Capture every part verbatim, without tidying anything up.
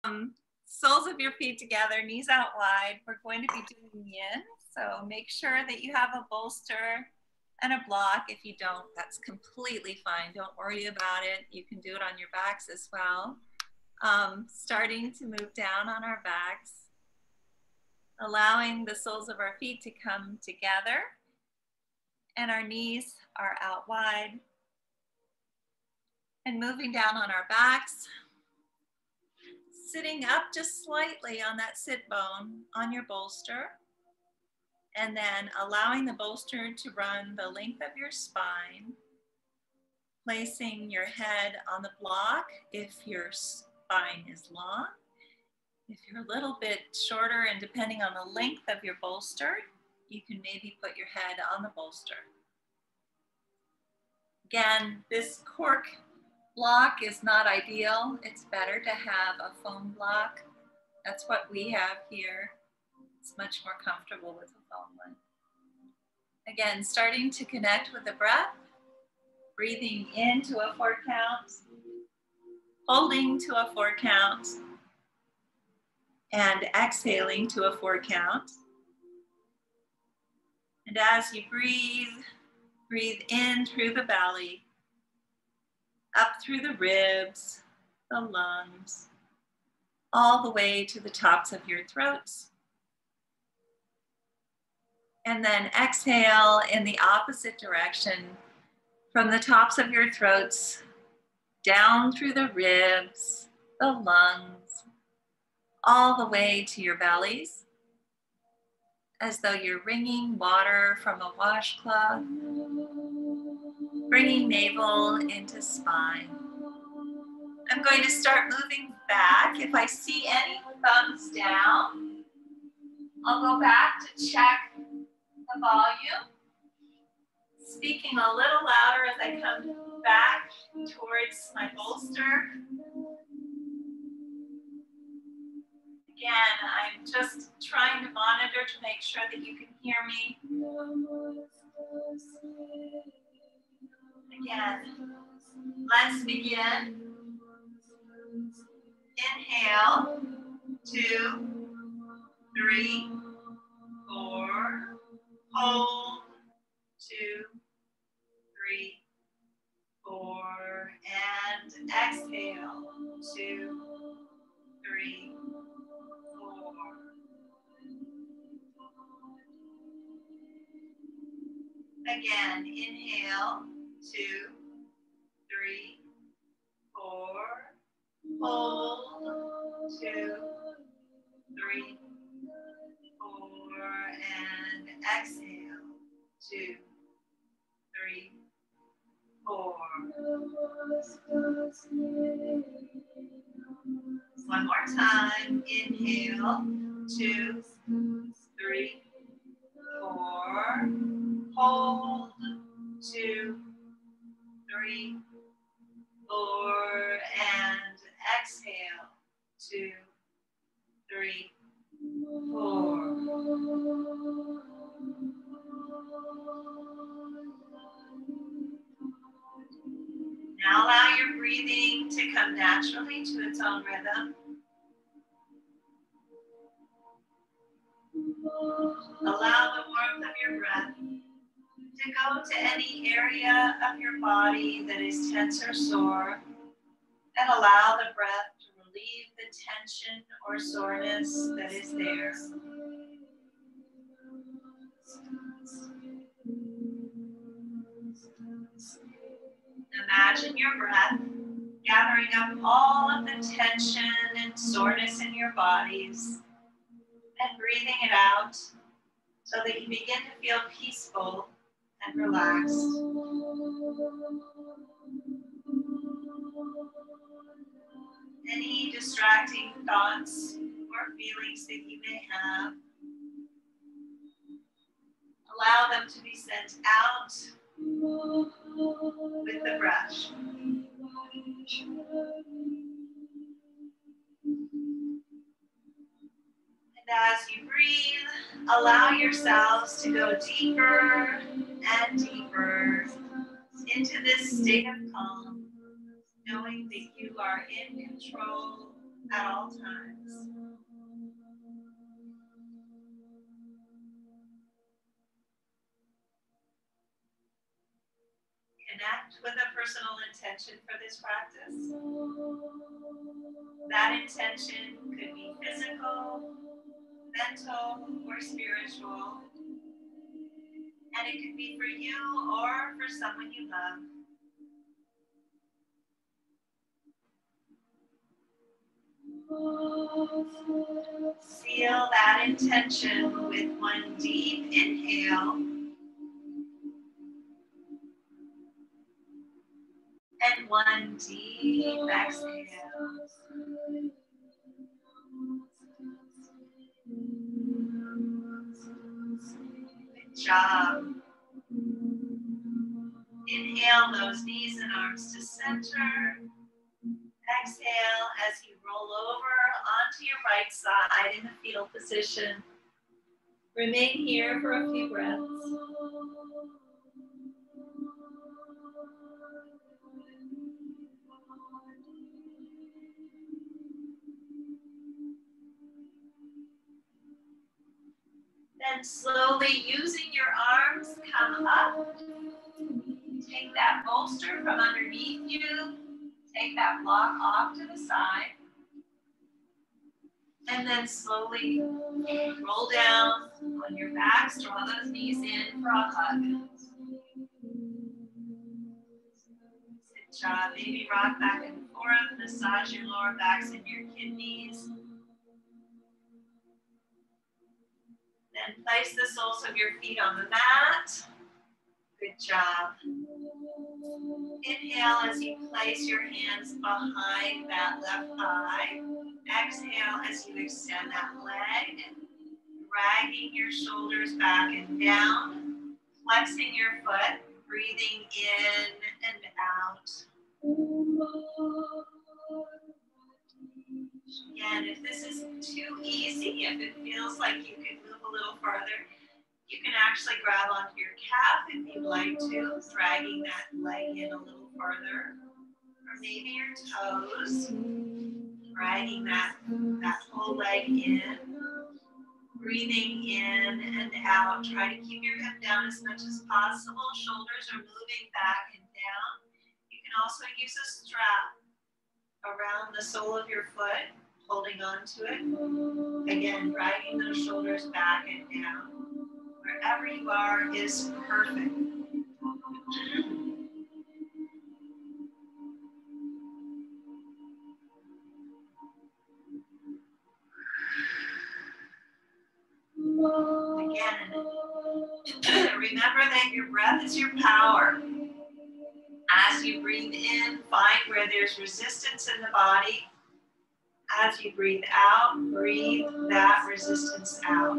Um, soles of your feet together, knees out wide. We're going to be doing yin. So make sure that you have a bolster and a block. If you don't, that's completely fine. Don't worry about it. You can do it on your backs as well. Um, starting to move down on our backs, allowing the soles of our feet to come together, and our knees are out wide. And moving down on our backs, sitting up just slightly on that sit bone on your bolster, and then allowing the bolster to run the length of your spine, placing your head on the block if your spine is long. If you're a little bit shorter and depending on the length of your bolster, you can maybe put your head on the bolster. Again, this cork block is not ideal. It's better to have a foam block. That's what we have here. It's much more comfortable with a foam one. Again, starting to connect with the breath, breathing into a four count, holding to a four count, and exhaling to a four count. And as you breathe, breathe in through the belly, up through the ribs, the lungs, all the way to the tops of your throats. And then exhale in the opposite direction from the tops of your throats, down through the ribs, the lungs, all the way to your bellies, as though you're wringing water from a washcloth, bringing navel into spine. I'm going to start moving back. If I see any thumbs down, I'll go back to check the volume, speaking a little louder as I come back towards my bolster. Again, I'm just trying to monitor to make sure that you can hear me. Again, let's begin. Inhale, two, three, four, hold, two, three, four, and exhale, two, three, four. Again, inhale, two, three, four, hold, two, three, four, and exhale, two, three, four. One more time. Inhale, two, three, four. Hold, two, three, four, and exhale, two, three, four. Now allow your breathing to come naturally to its own rhythm. Allow the warmth of your breath to go to any area of your body that is tense or sore, and allow the breath to relieve the tension or soreness that is there. Imagine your breath gathering up all of the tension and soreness in your bodies and breathing it out so that you begin to feel peaceful and relaxed. Any distracting thoughts or feelings that you may have, allow them to be sent out with the breath. And as you breathe, allow yourselves to go deeper and deeper into this state of calm, knowing that you are in control at all times. Connect with a personal intention for this practice. That intention could be physical, mental, or spiritual. And it could be for you or for someone you love. Seal that intention with one deep inhale and one deep exhale. Good job. Inhale those knees and arms to center. Exhale as you roll over onto your right side in the fetal position. Remain here for a few breaths. Then slowly using your arms, come up. Take that bolster from underneath you. Take that block off to the side. And then slowly roll down on your backs. Draw those knees in for a hug. Good job. Maybe rock back and forth. Massage your lower backs and your kidneys. Then place the soles of your feet on the mat. Good job. Inhale as you place your hands behind that left thigh. Exhale as you extend that leg, dragging your shoulders back and down, flexing your foot, breathing in and out. Again, if this is too easy, if it feels like you could move a little farther, you can actually grab onto your calf if you'd like to, dragging that leg in a little further. Or maybe your toes, dragging that, that whole leg in. Breathing in and out. Try to keep your hip down as much as possible. Shoulders are moving back and down. You can also use a strap around the sole of your foot, holding on to it. Again, dragging those shoulders back and down. Wherever you are is perfect. Again, remember that your breath is your power. As you breathe in, find where there's resistance in the body. As you breathe out, breathe that resistance out.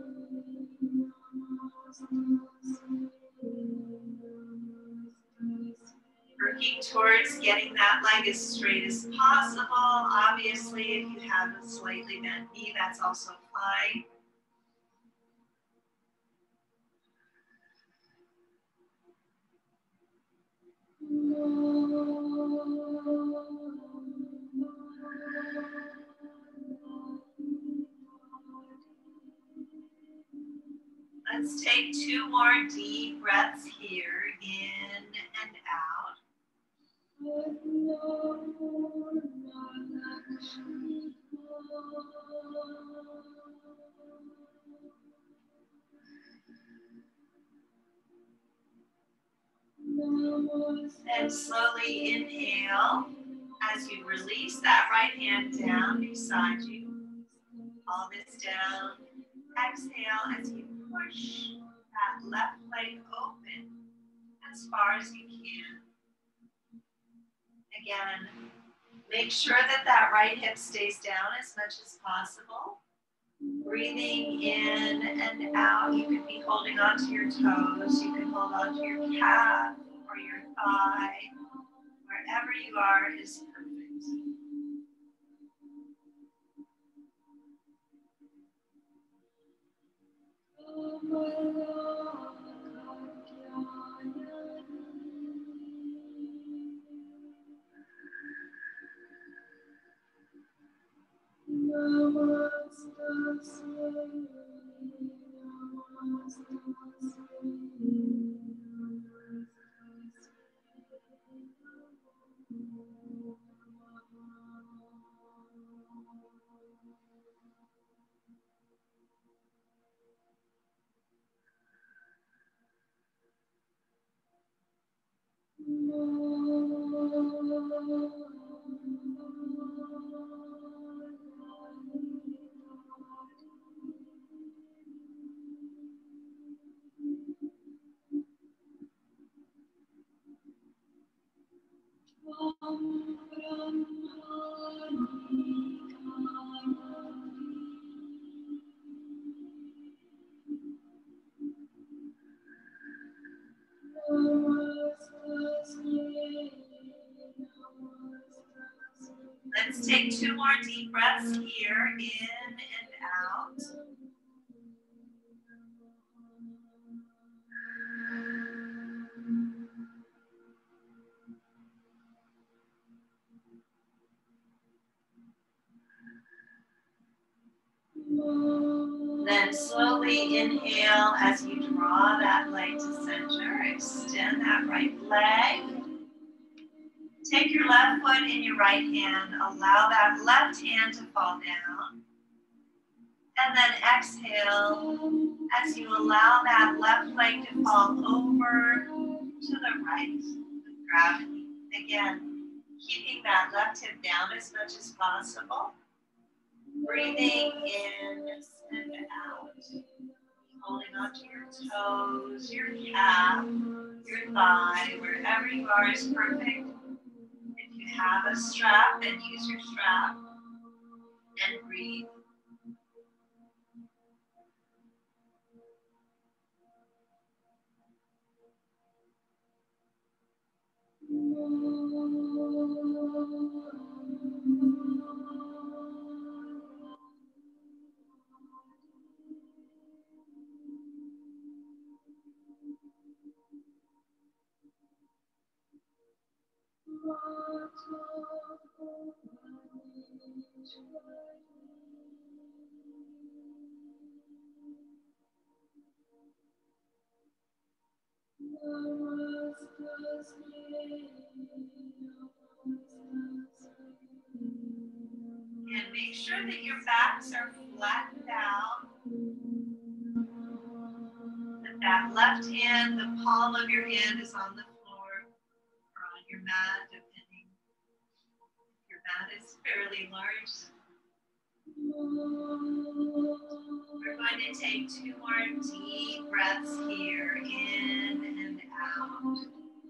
Working towards getting that leg as straight as possible. Obviously, if you have a slightly bent knee, that's also fine. Let's take two more deep breaths here, in and out. And slowly inhale as you release that right hand down beside you. Palm is down. Exhale as you push that left leg open as far as you can. Again, make sure that that right hip stays down as much as possible. Breathing in and out. You could be holding onto your toes. You can hold onto your calf or your thigh. Wherever you are is perfect. Let's take two more deep breaths here, in and out. Then slowly inhale as you draw that leg to center. Extend that right leg. Take your left foot in your right hand. Allow that left hand to fall down. And then exhale as you allow that left leg to fall over to the right with gravity. Again, keeping that left hip down as much as possible. Breathing in and out. Holding onto your toes, your calf, your thigh, wherever you are is perfect. If you have a strap, then use your strap and breathe. And make sure that your backs are flattened out. That that left hand, the palm of your hand is on the floor or on your mat, depending if your mat is fairly large. We're going to take two more deep breaths here, in and out.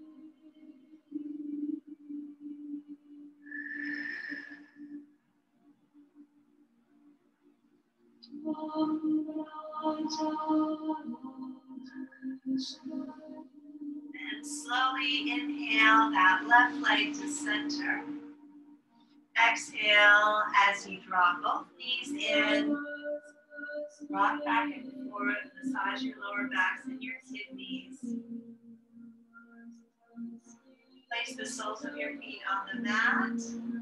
And slowly inhale that left leg to center. Exhale as you draw both knees in. Rock back and forth, massage your lower backs and your kidneys. Place the soles of your feet on the mat.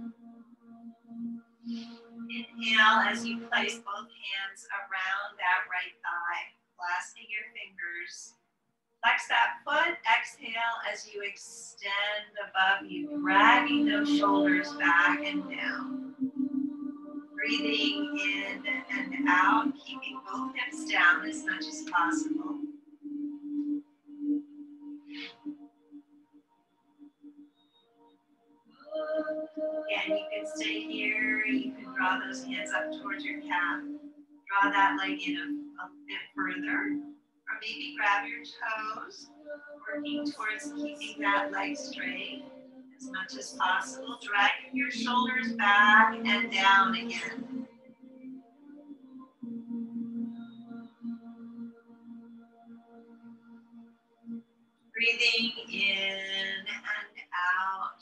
Inhale as you place both hands around that right thigh, clasping your fingers. Flex that foot. Exhale as you extend above you, dragging those shoulders back and down. Breathing in and out, keeping both hips down as much as possible. Again, you can stay here. You can draw those hands up towards your calf. Draw that leg in a, a bit further. Or maybe grab your toes, working towards keeping that leg straight as much as possible. Dragging your shoulders back and down again. Breathing in and out.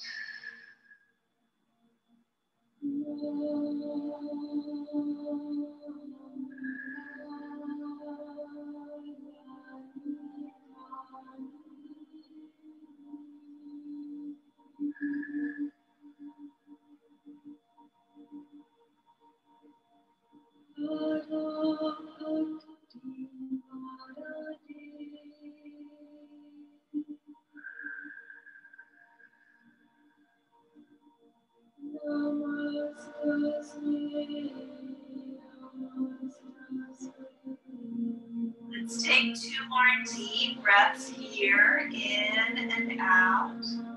Let's take two more deep breaths here, in and out.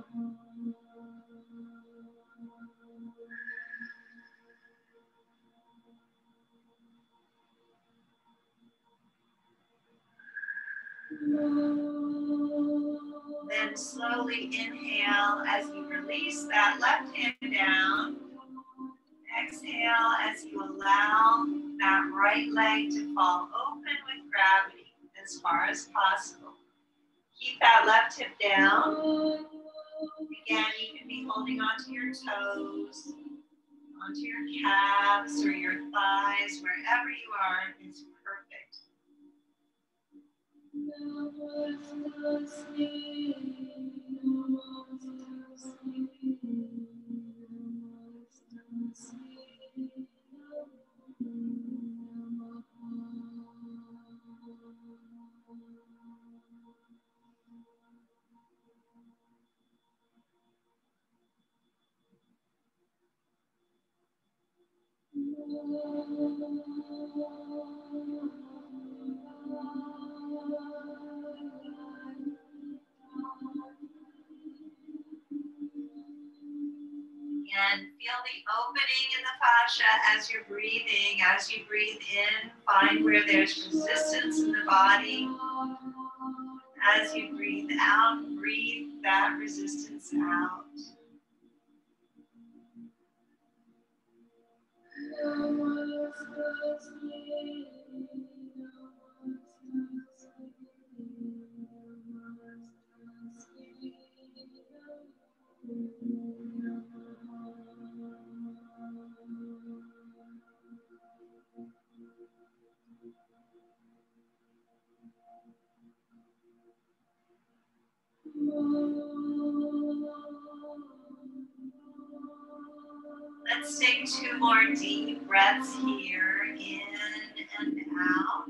Then slowly inhale as you release that left hand down. Exhale as you allow that right leg to fall open with gravity as far as possible. Keep that left hip down. Again, you can be holding onto your toes, onto your calves or your thighs, wherever you are is perfect. And feel the opening in the fascia as you're breathing. As you breathe in, find where there's resistance in the body. As you breathe out, breathe that resistance out. Let's take two more deep breaths here, in and out.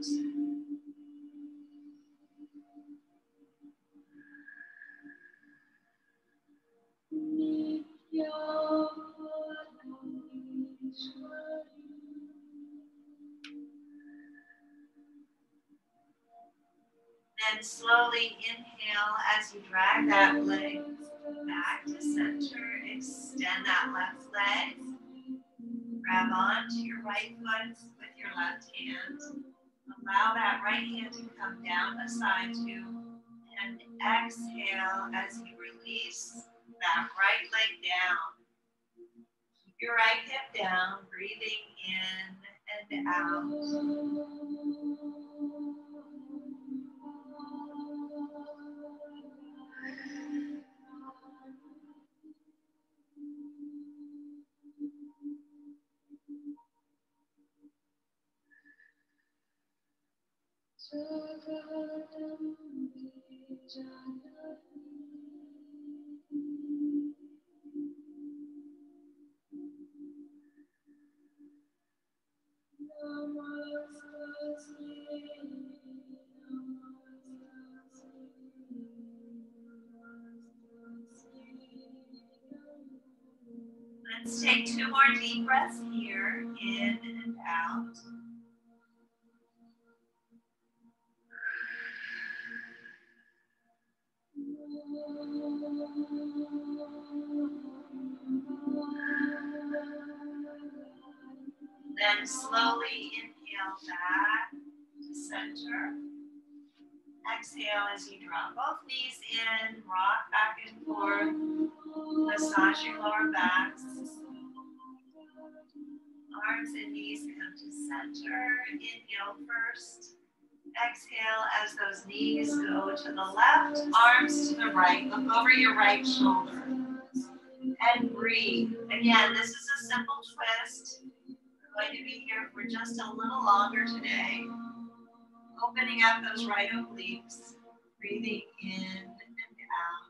Then slowly inhale as you drag that leg back to center. Extend that left leg. Grab onto your right foot with your left hand. Allow that right hand to come down beside you. And exhale as you release that right leg down. Keep your right hip down, breathing in and out. Let's take two more deep breaths here, in and out. Then slowly inhale back to center. Exhale as you drop both knees in, rock back and forth, massage your lower backs. Arms and knees come to center. Inhale first. Exhale as those knees go to the left, arms to the right. Look over your right shoulder. And breathe. Again, this is a simple twist. We're going to be here for just a little longer today. Opening up those right obliques. Breathing in and out.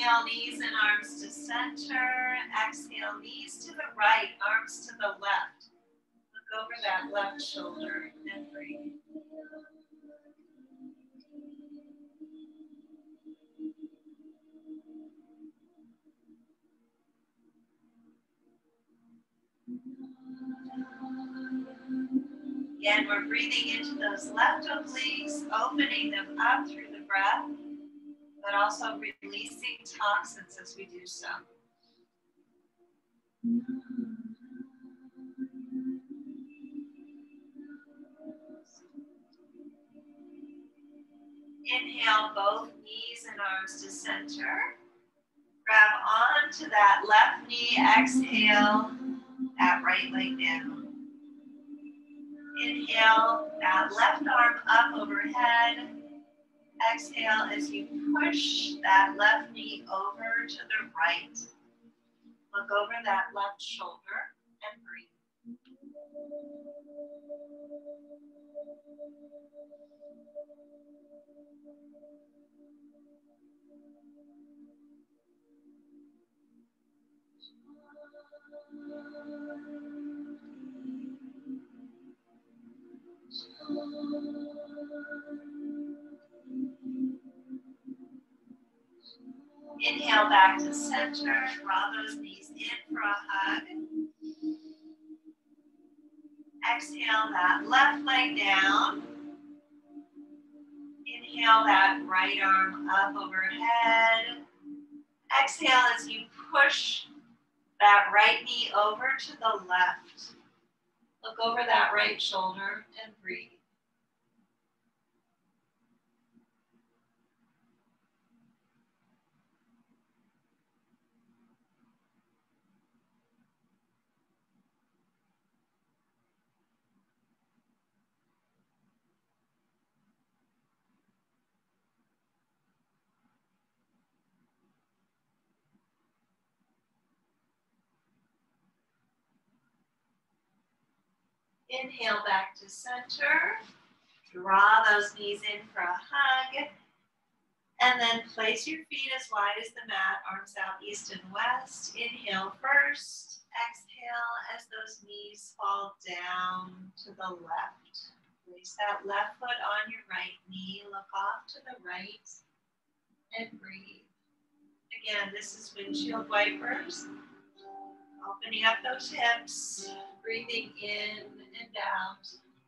Inhale, knees and arms to center. Exhale, knees to the right, arms to the left. Look over that left shoulder and breathe. Again, we're breathing into those left obliques, opening them up through the breath, but also releasing toxins as we do so. Inhale, both knees and arms to center. Grab onto that left knee, exhale, that right leg down. Inhale, that left arm up overhead. Exhale as you push that left knee over to the right. Look over that left shoulder and breathe. Inhale back to center, draw those knees in for a hug. Exhale that left leg down. Inhale that right arm up overhead. Exhale as you push that right knee over to the left. Look over that right shoulder and breathe. Inhale back to center. Draw those knees in for a hug. And then place your feet as wide as the mat, arms out east and west. Inhale first. Exhale as those knees fall down to the left. Place that left foot on your right knee. Look off to the right and breathe. Again, this is windshield wipers. Opening up those hips, breathing in and out.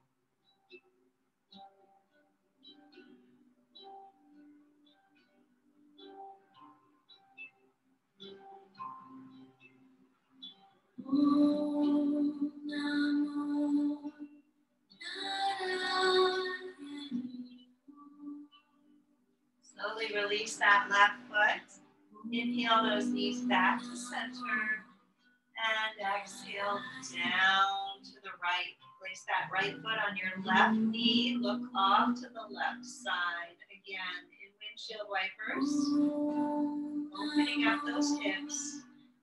Slowly release that left foot. Inhale those knees back to center. And exhale down to the right. Place that right foot on your left knee. Look off to the left side. Again, in windshield wipers. Opening up those hips.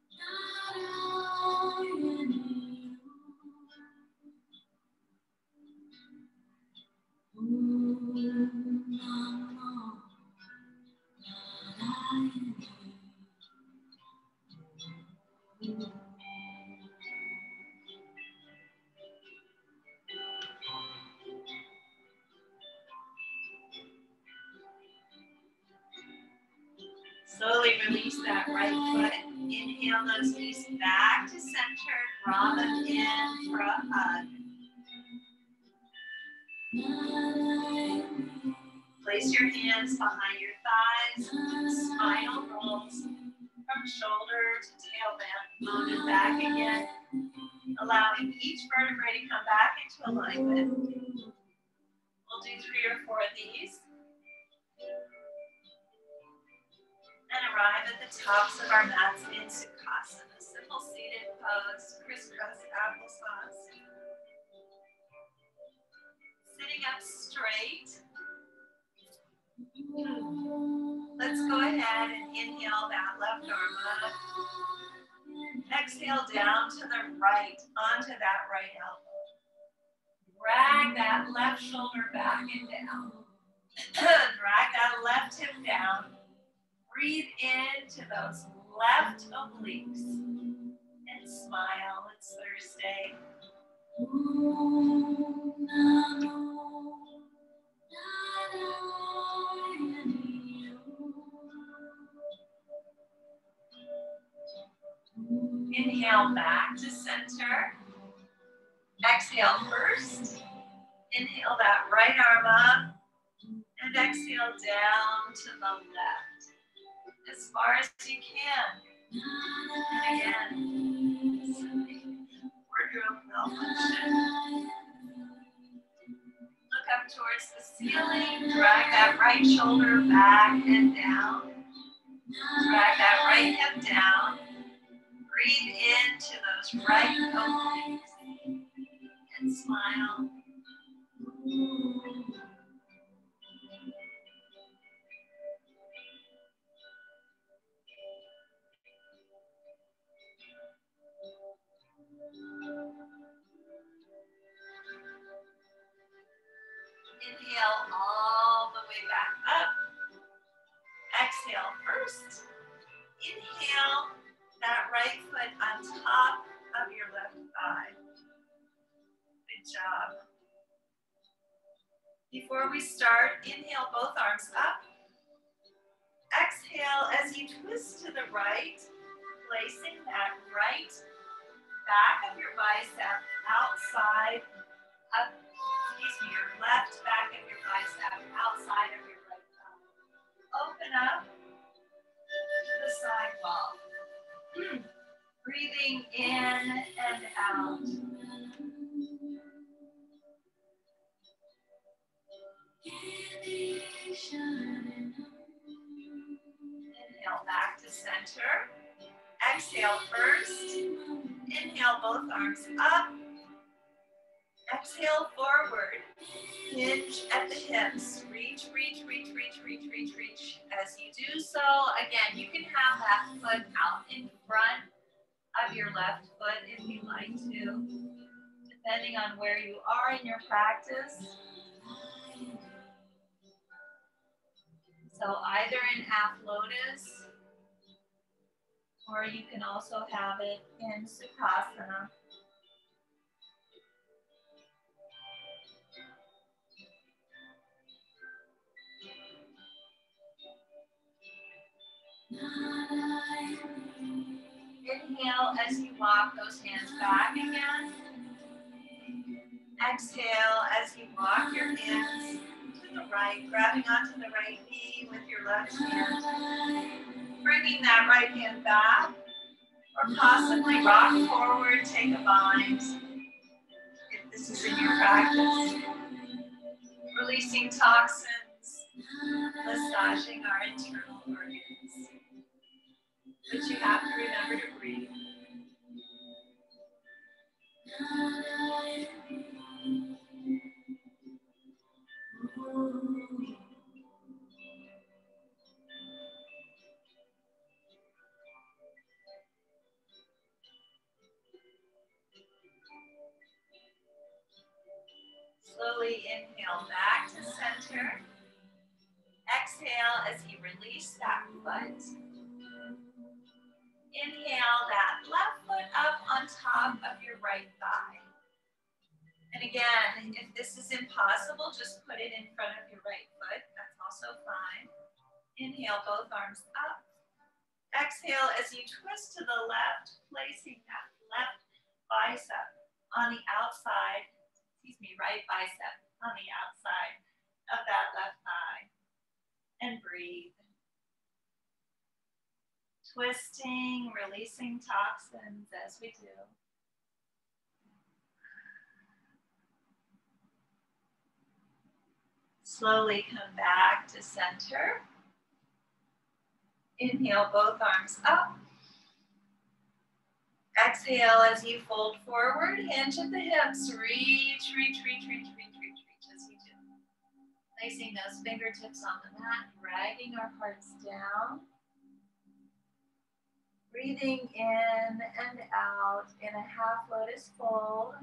Slowly release that right foot. Inhale those knees back to center. Draw them in for a hug. Place your hands behind your thighs. Spinal rolls from shoulder to tailbone. Move it back again. Allowing each vertebrae to come back into alignment. We'll do three or four of these. And arrive at the tops of our mats in Sukhasana. Simple seated pose, crisscross applesauce. Sitting up straight. Let's go ahead and inhale that left arm up. Exhale down to the right, onto that right elbow. Drag that left shoulder back and down. Drag that left hip down. Breathe into those left obliques and smile. It's Thursday. Inhale back to center. Exhale first. Inhale that right arm up. And exhale down to the left. As far as you can. And again, wardrobe malfunction. Look up towards the ceiling. Drag that right shoulder back and down. Drag that right hip down. Breathe into those right obliques and smile. Inhale all the way back up. Exhale first. Inhale that right foot on top of your left thigh. Good job. Before we start, inhale both arms up. Exhale as you twist to the right, placing that right back of your bicep outside of, excuse me, your left back of your bicep outside of your right thigh. Open up to the side wall. Breathing in and out. Inhale back to center. Exhale first. Inhale both arms up. Exhale forward. Hinge at the hips. Reach, reach, reach, reach, reach, reach, reach. As you do so, again, you can have that foot out in front of your left foot if you like to, depending on where you are in your practice. So either in half lotus, or you can also have it in Sukhasana. Inhale as you walk those hands back again. Exhale as you walk your hands to the right, grabbing onto the right knee with your left hand. Bringing that right hand back, or possibly rock forward, take a bind, if this is in your practice. Releasing toxins, massaging our internal organs. But you have to remember to breathe. Slowly inhale back to center. Exhale as you release that foot. Inhale that left foot up on top of your right thigh. And again, if this is impossible, just put it in front of your right foot. That's also fine. Inhale both arms up. Exhale as you twist to the left, placing that left bicep on the outside, excuse me, right bicep on the outside of that left thigh. And breathe. Twisting, releasing toxins as we do. Slowly come back to center. Inhale both arms up. Exhale as you fold forward, hinge at the hips. Reach, reach, reach, reach, reach, reach, reach as you do. Placing those fingertips on the mat, dragging our hearts down. Breathing in and out in a half lotus fold.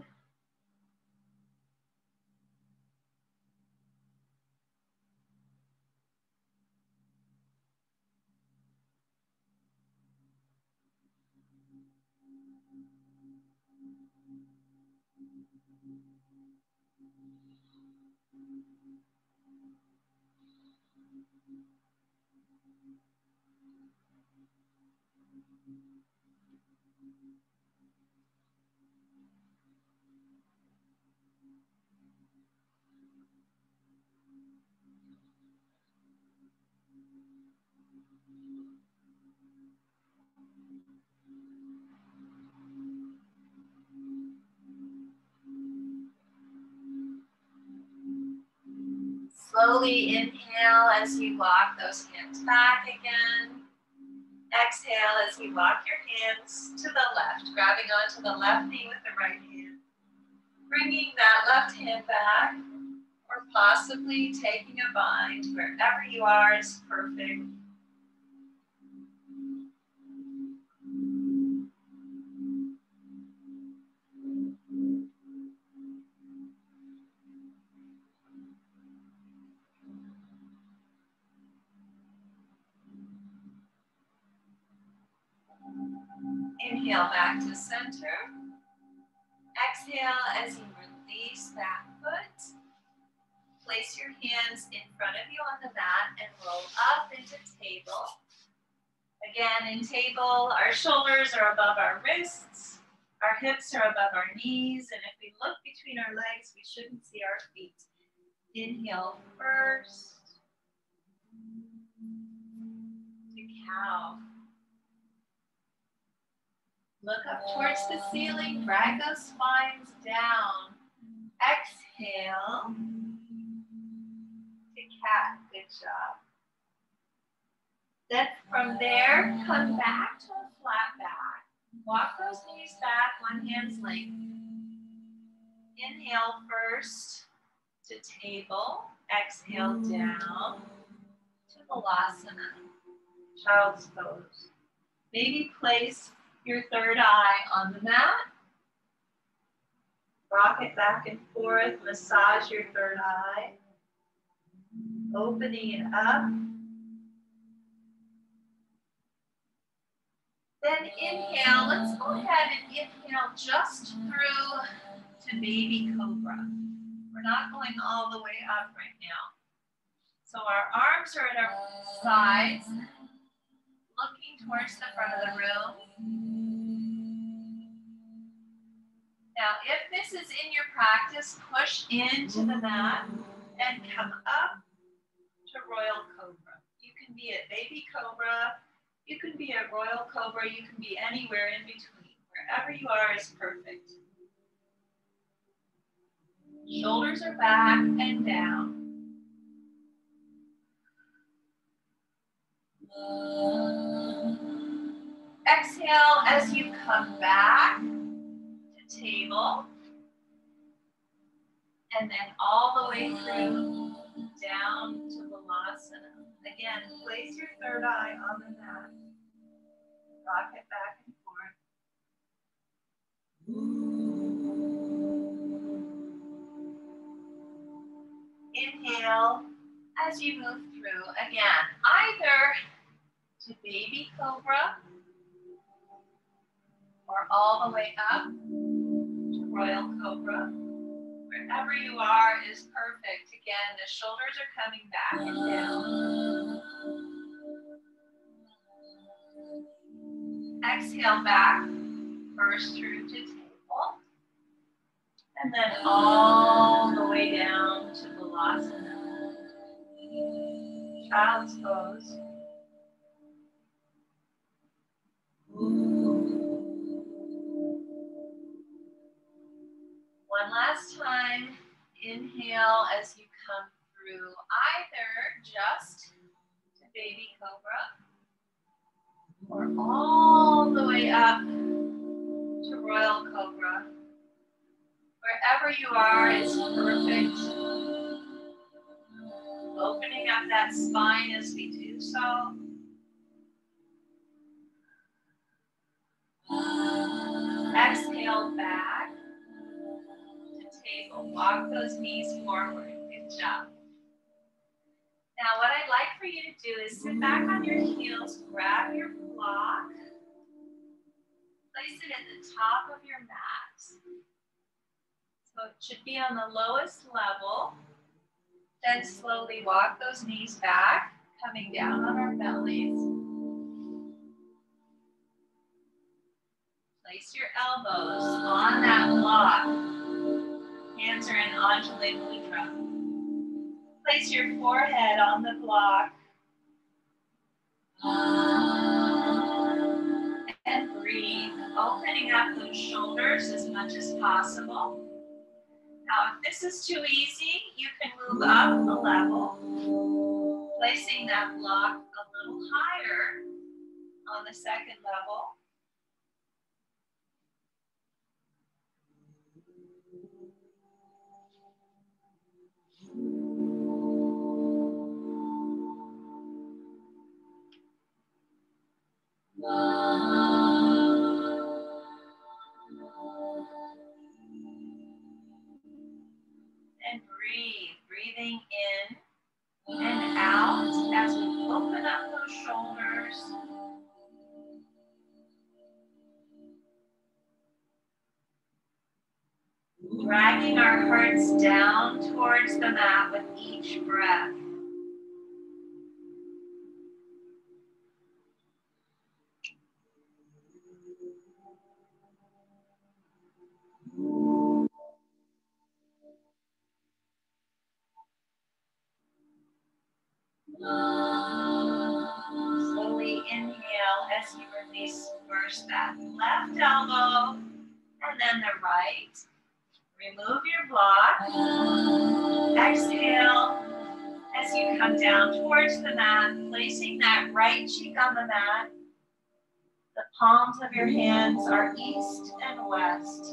Slowly inhale as you walk those hands back again. Exhale as you walk your hands to the left, grabbing onto the left knee with the right hand. Bringing that left hand back, or possibly taking a bind wherever you are is perfect. Inhale back to center. Exhale as you release that foot. Place your hands in front of you on the mat and roll up into table. Again, in table, our shoulders are above our wrists, our hips are above our knees, and if we look between our legs, we shouldn't see our feet. Inhale first to cow. Look up towards the ceiling, drag those spines down. Exhale to cat, good job. Then from there, come back to a flat back. Walk those knees back, one hand's length. Inhale first to table. Exhale down to Balasana, child's pose. Maybe place your third eye on the mat. Rock it back and forth, massage your third eye. Opening it up. Then inhale, let's go ahead and inhale just through to baby cobra. We're not going all the way up right now. So our arms are at our sides, looking towards the front of the room. Now, if this is in your practice, push into the mat and come up to Royal Cobra. You can be at Baby Cobra, you can be at Royal Cobra, you can be anywhere in between. Wherever you are is perfect. Shoulders are back and down. Exhale as you come back to table. And then all the way through down to Balasana. Again, place your third eye on the mat. Rock it back and forth. Inhale as you move through. Again, either to Baby Cobra or all the way up to Royal Cobra. Wherever you are is perfect. Again, the shoulders are coming back and down. Exhale back, first through to table. And then all the way down to Balasana. Child's pose. One last time, inhale as you come through, either just to Baby Cobra or all the way up to Royal Cobra. Wherever you are is perfect. Opening up that spine as we do so. Exhale back. Table. Walk those knees forward. Good job. Now what I'd like for you to do is sit back on your heels, grab your block, place it at the top of your mat. So So it should be on the lowest level. Then slowly walk those knees back, coming down on our bellies. Place your elbows on that block. Hands are in Anjali Mudra. Place your forehead on the block. And breathe, opening up those shoulders as much as possible. Now, if this is too easy, you can move up a level, placing that block a little higher on the second level. And breathe, breathing in and out as we open up those shoulders. Dragging our hearts down towards the mat with each breath. Slowly inhale as you release first that left elbow and then the right. Remove your block. Exhale as you come down towards the mat, placing that right cheek on the mat. The palms of your hands are east and west.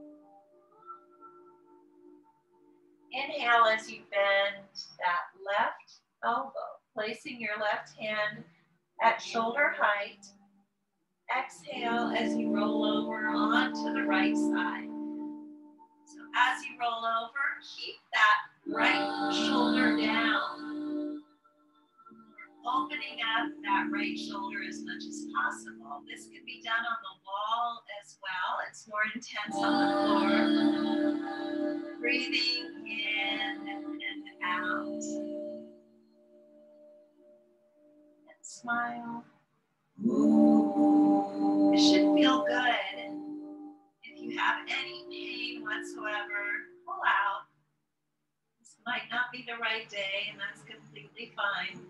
Inhale as you bend that left elbow, placing your left hand at shoulder height. Exhale as you roll over onto the right side. So as you roll over, keep that right shoulder down. Opening up that right shoulder as much as possible. This can be done on the wall as well. It's more intense on the floor. Breathing in and out. And smile. It should feel good. If you have any pain whatsoever, pull out. This might not be the right day, and that's completely fine.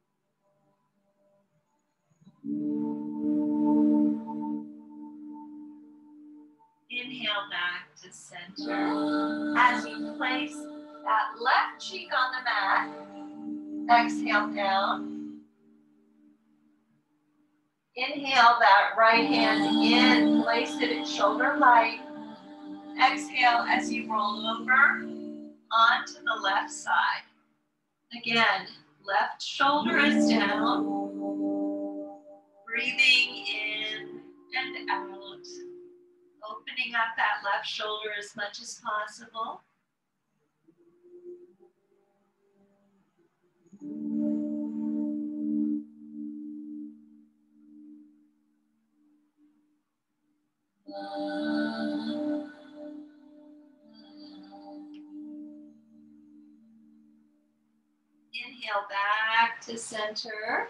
Inhale back to center. As you place that left cheek on the mat, exhale down. Inhale that right hand in, place it at shoulder height. Exhale as you roll over onto the left side. Again, left shoulder is down. Breathing in and out. Opening up that left shoulder as much as possible. Inhale back to center.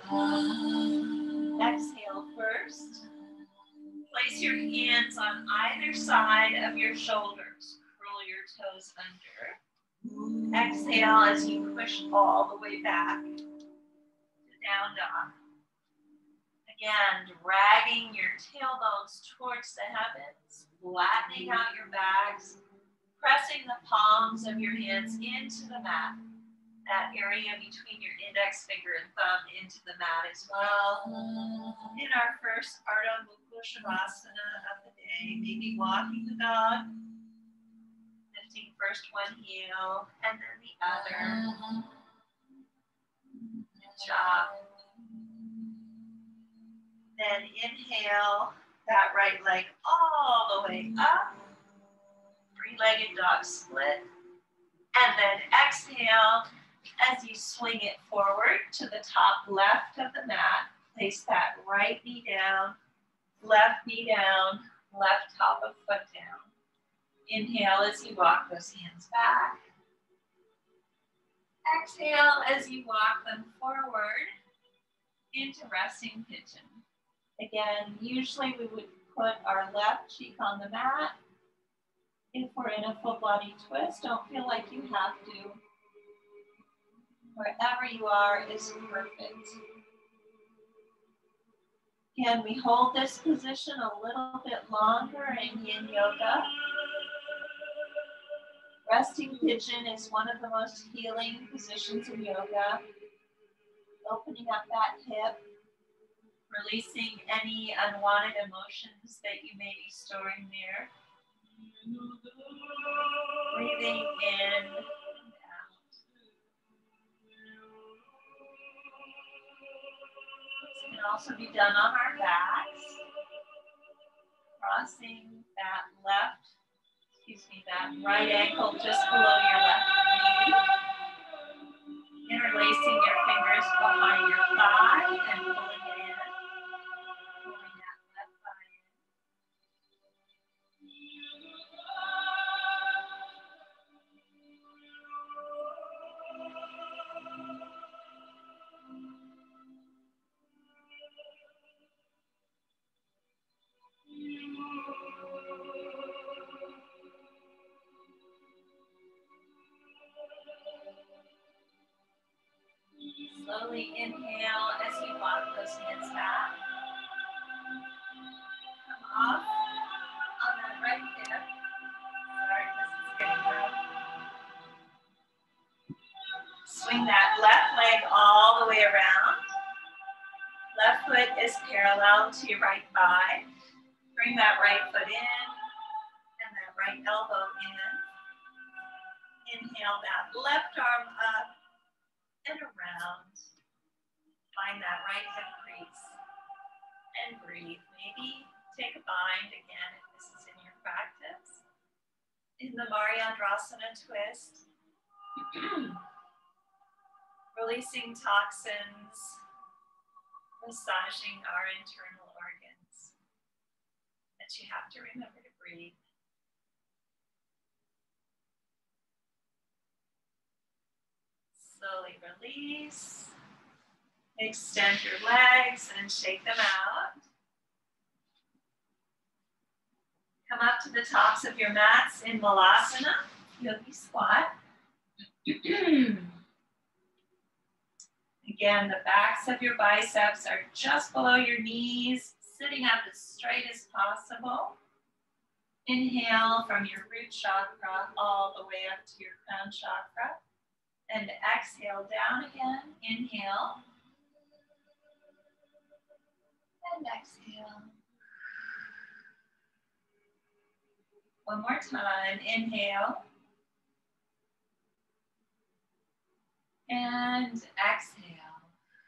Exhale first. Place your hands on either side of your shoulders. Curl your toes under. Exhale as you push all the way back to down dog. Again, dragging your tailbones towards the heavens, flattening out your backs, pressing the palms of your hands into the mat. That area between your index finger and thumb into the mat as well. In our first Ardha Mukha Shavasana of the day, maybe walking the dog, lifting first one heel and then the other. Good job. Then inhale that right leg all the way up. Three-legged dog split. And then exhale as you swing it forward to the top left of the mat. Place that right knee down, left knee down, left top of foot down. Inhale as you walk those hands back. Exhale as you walk them forward into resting pigeon. Again, usually we would put our left cheek on the mat. If we're in a full body twist, don't feel like you have to. Wherever you are is perfect. Can we hold this position a little bit longer in Yin Yoga? Resting pigeon is one of the most healing positions in yoga. Opening up that hip, releasing any unwanted emotions that you may be storing there. Breathing in and out. This can also be done on our backs. Crossing that left, excuse me, that right ankle just below your left knee. Interlacing your fingers behind your thigh and pulling it in. Pulling that left thigh in. Slowly inhale as you walk those hands back. Come off on that right hip. Sorry, this is getting rough. Swing that left leg all the way around. Left foot is parallel to your right thigh. Bring that right foot in and that right elbow in. Inhale that left arm up and around. Find that right hip crease and breathe. Maybe take a bind again if this is in your practice. In the Mariandrasana twist, releasing toxins, massaging our internal organs. But you have to remember to breathe. Slowly release. Extend your legs and shake them out. Come up to the tops of your mats in Malasana, yogi squat. Again, the backs of your biceps are just below your knees, sitting up as straight as possible. Inhale from your root chakra all the way up to your crown chakra. And exhale down again. Inhale. And exhale. One more time. Inhale. And exhale.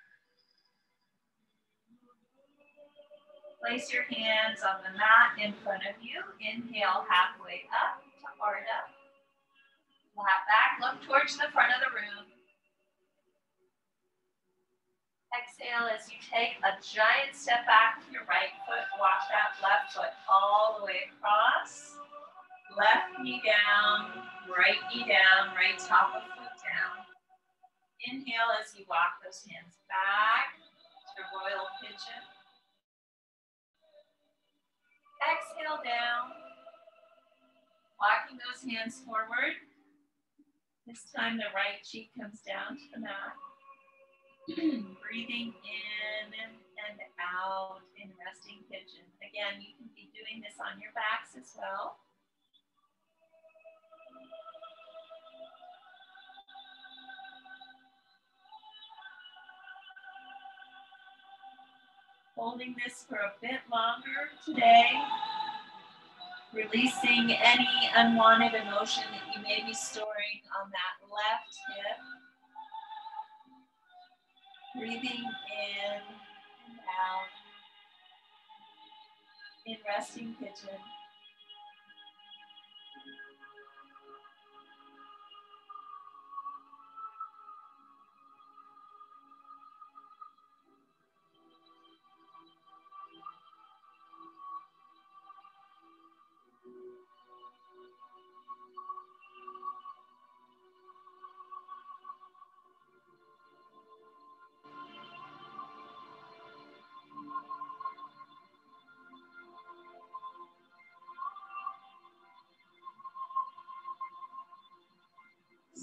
Place your hands on the mat in front of you. Inhale halfway up to Ardha. Flat back, look towards the front of the room. Exhale as you take a giant step back with your right foot. Walk that left foot all the way across. Left knee down, right knee down, right top of foot down. Inhale as you walk those hands back to royal pigeon. Exhale down. Walking those hands forward. This time the right cheek comes down to the mat. Breathing in and out in resting pigeon. Again, you can be doing this on your backs as well. Holding this for a bit longer today. Releasing any unwanted emotion that you may be storing on that left hip. Breathing in and out in resting pigeon.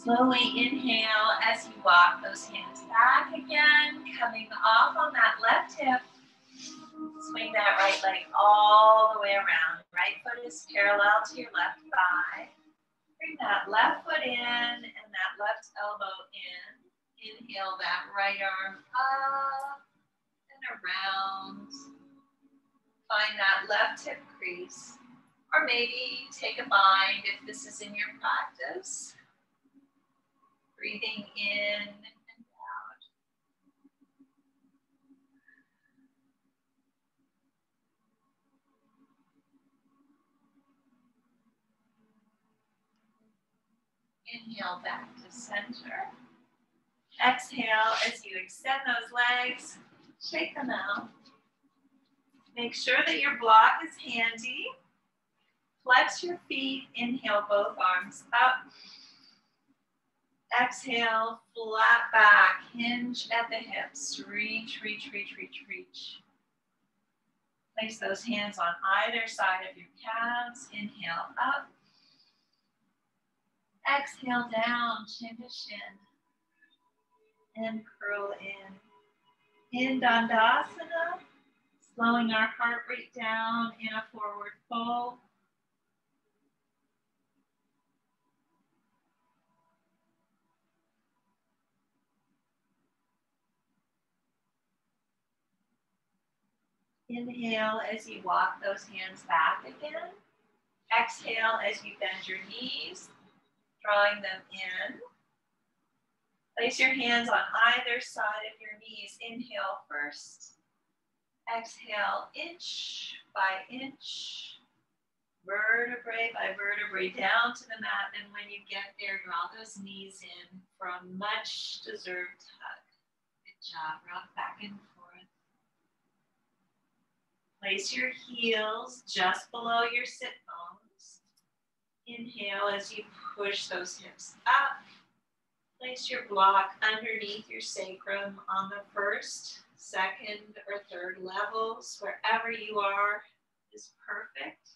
Slowly inhale as you walk those hands back again, coming off on that left hip. Swing that right leg all the way around. Right foot is parallel to your left thigh. Bring that left foot in and that left elbow in. Inhale that right arm up and around. Find that left hip crease. Or maybe take a bind if this is in your practice. Breathing in and out. Inhale back to center. Exhale as you extend those legs. Shake them out. Make sure that your block is handy. Flex your feet. Inhale, both arms up. Exhale, flat back, hinge at the hips. Reach, reach, reach, reach, reach. Place those hands on either side of your calves. Inhale up. Exhale down, chin to shin. And curl in. In Dandasana, slowing our heart rate down in a forward fold. Inhale as you walk those hands back again. Exhale as you bend your knees, drawing them in. Place your hands on either side of your knees. Inhale first. Exhale inch by inch, vertebrae by vertebrae down to the mat. And when you get there, draw those knees in for a much deserved hug. Good job. Rock back and forth. Place your heels just below your sit bones. Inhale as you push those hips up. Place your block underneath your sacrum on the first, second, or third levels. Wherever you are is perfect.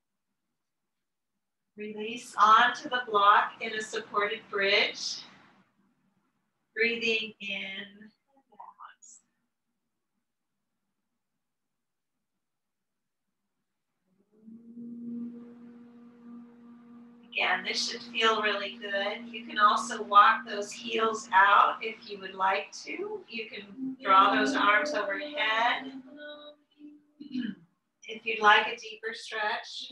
Release onto the block in a supported bridge. Breathing in and out. Again, this should feel really good. You can also walk those heels out if you would like to. You can draw those arms overhead. If you'd like a deeper stretch.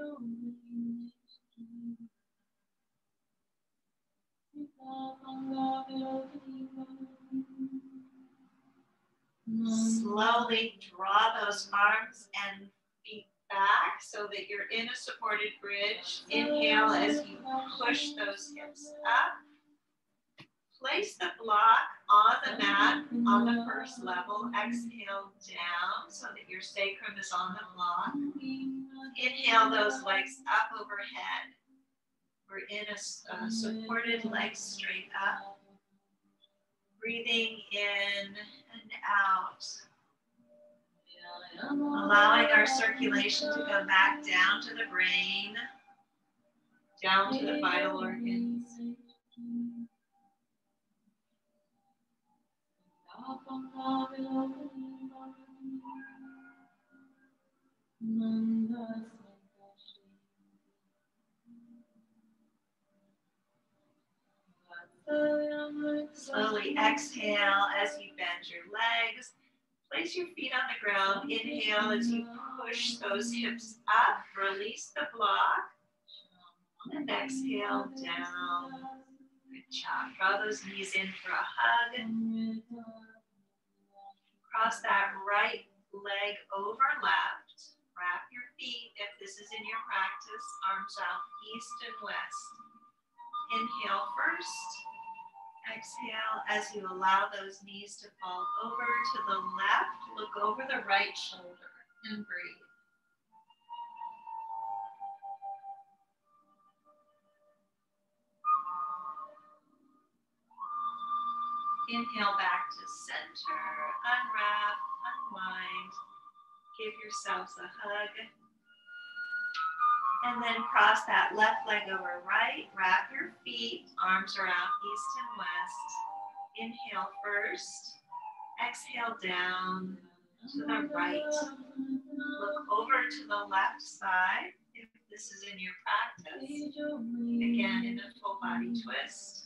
Slowly draw those arms and feet back so that you're in a supported bridge. Inhale as you push those hips up. Place the block on the mat on the first level. Exhale down so that your sacrum is on the block. Inhale those legs up overhead. We're in a uh, supported legs straight up. Breathing in and out. Allowing our circulation to come back down to the brain, down to the vital organs. Slowly exhale as you bend your legs. Place your feet on the ground. Inhale as you push those hips up. Release the block. And exhale down. Good job. Draw those knees in for a hug. Cross that right leg over left. Wrap your feet, if this is in your practice, arms out east and west. Inhale first. Exhale as you allow those knees to fall over to the left. Look over the right shoulder and breathe. Inhale back to center, unwrap, unwind. Give yourselves a hug. And then cross that left leg over right. Wrap your feet, arms around east and west. Inhale first. Exhale down to the right. Look over to the left side if this is in your practice. Again, in a full body twist.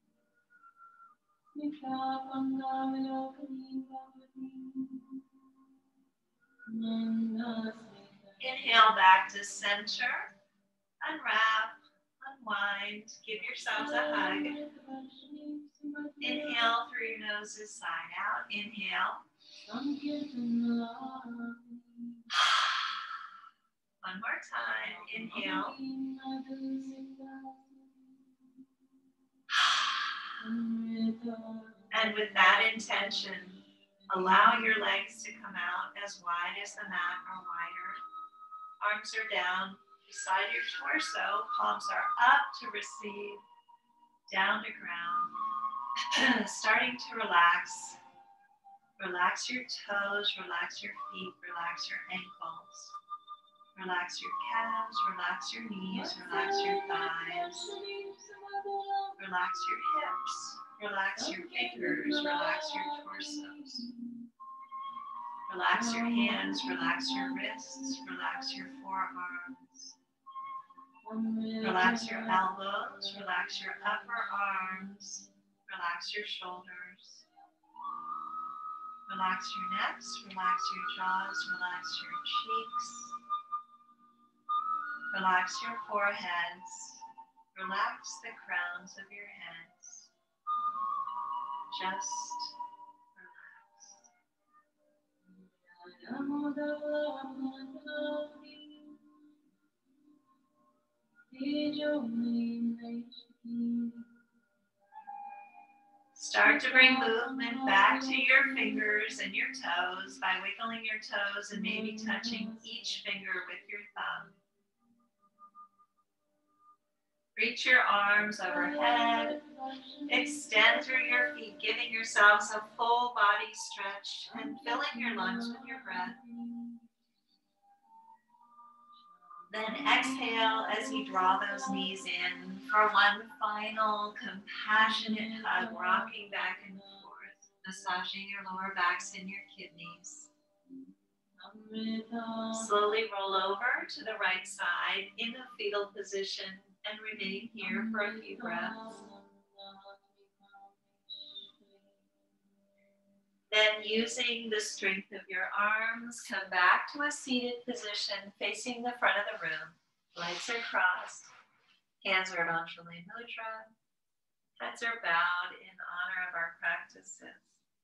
Inhale back to center. Unwrap, unwind, give yourselves a hug. Inhale through your noses, side out. Inhale. One more time. Inhale. And with that intention, allow your legs to come out as wide as the mat or wider. Arms are down beside your torso. Palms are up to receive. Down to ground. Starting to relax. Relax your toes, relax your feet, relax your ankles. Relax your calves, relax your knees, relax your thighs. Relax your hips, relax your fingers, relax your torsos. Relax your hands, relax your wrists, relax your forearms. Relax your elbows, relax your upper arms, relax your shoulders. Relax your necks, relax your jaws, relax your cheeks. Relax your foreheads. Relax the crowns of your heads. Just start to bring movement back to your fingers and your toes by wiggling your toes and maybe touching each finger with your thumb. Reach your arms overhead. Extend through your feet, giving yourselves a full body stretch and filling your lungs with your breath. Then exhale as you draw those knees in for one final compassionate hug, rocking back and forth, massaging your lower backs and your kidneys. Slowly roll over to the right side in a fetal position and remain here for a few breaths. Then, using the strength of your arms, come back to a seated position facing the front of the room. Legs are crossed, hands are at Anjali Mudra, heads are bowed in honor of our practices.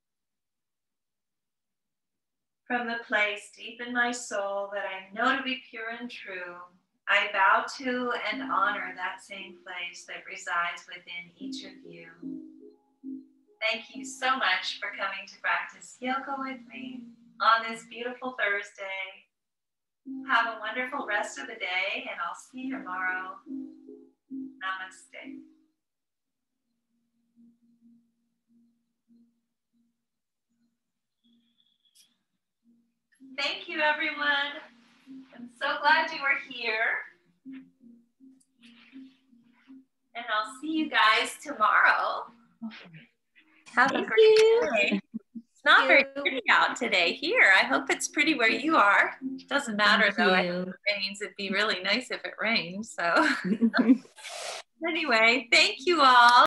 From the place deep in my soul that I know to be pure and true, I bow to and honor that same place that resides within each of you. Thank you so much for coming to practice yoga with me on this beautiful Thursday. Have a wonderful rest of the day, and I'll see you tomorrow. Namaste. Thank you, everyone. I'm so glad you were here. And I'll see you guys tomorrow. Have Thank a great you. day. It's not very pretty out today here. I hope it's pretty where you are. It doesn't matter Thank though. You. It rains. It'd be really nice if it rained. So anyway, thank you all.